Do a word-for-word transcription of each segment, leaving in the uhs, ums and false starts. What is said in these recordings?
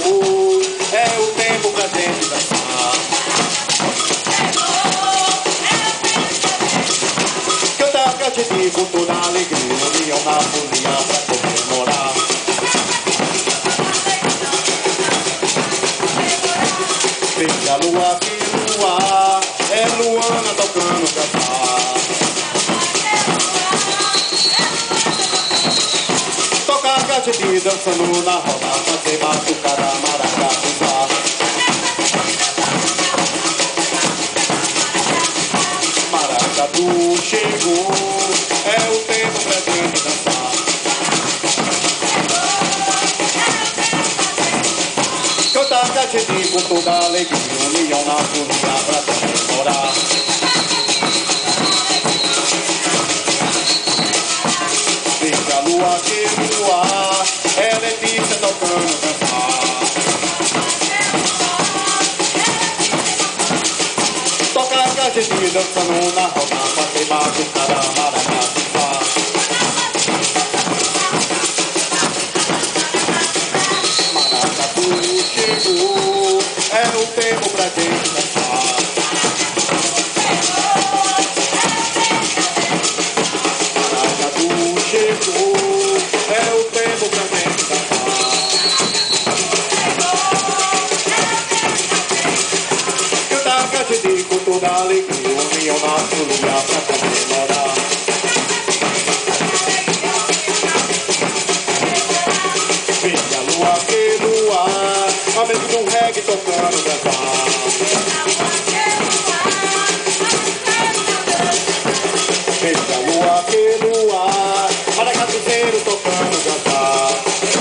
chegou, é o tempo pra gente dançar. Cantar pra gente com toda a alegria, união na folia pra comemorar. Veja a lua que lua, é Luana tocando cantar. Tocar a gente dançando na roda, fazer batucada, maracatuzá. Maracatu chegou, é o tempo pra gente dançar. Cantar a gente com toda a alegria, união na folia pra comemorar. Veja a lua que lua, é Letícia tocando cantar. Toca a gente dançando na roda, fazer batucada, maracatuzá. Maracatu chegou, é o tempo pra gente dançar. Maracatu chegou, é o tempo pra gente dançar. Cantar a gente com toda a alegria, união na folia pra comemorar. Veja a lua que lua, a mente do reggae tocando cantar. Veja a lua que lua, maracatuzeiro tocando cantar.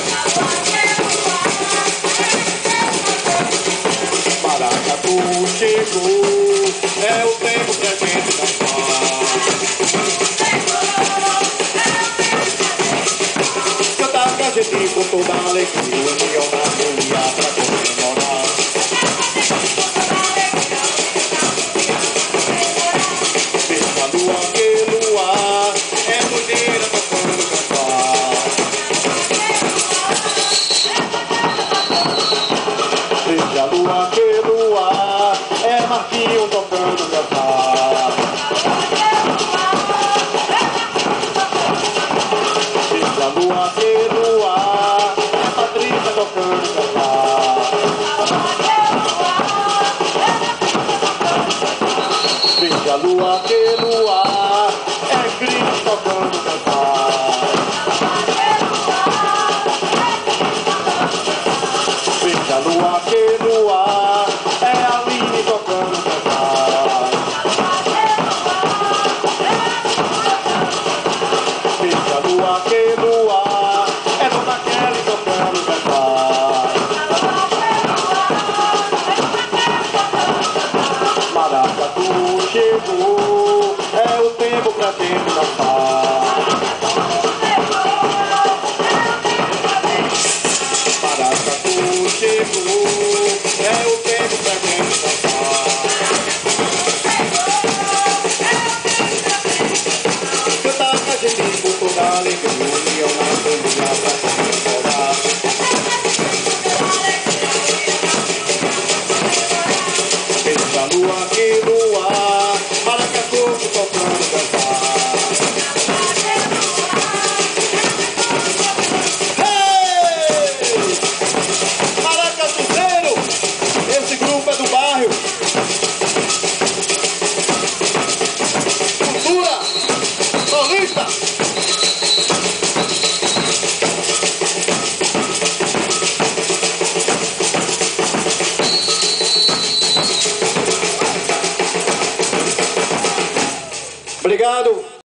Maracatu chegou, é o tempo pra gente dançar. Cantar pra gente com toda a alegria, união na folia pra comemorar. Veja a lua que lua, é mulher tocando cantar. Veja a lua que lua, é Marquinho tocando cantar. Veja a lua que lua, é Patrícia tocando cantar. Veja a lua que lua, é Cris tocando cantar. Veja a lua que lua, é Aline tocando cantar. Veja a lua que lua, é Dona Kelly tocando cantar. Maracatu chegou, é o tempo pra gente dançar. Maracatu chegou, é o tempo pra gente dançar. Cantar com a gente com toda a alegria, união na folia pra comemorar. Veja a lua que lua, maracatu tocando cantar. Esse grupo é do bairro. Cultura paulista. Obrigado.